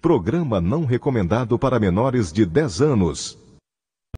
Programa não recomendado para menores de 10 anos.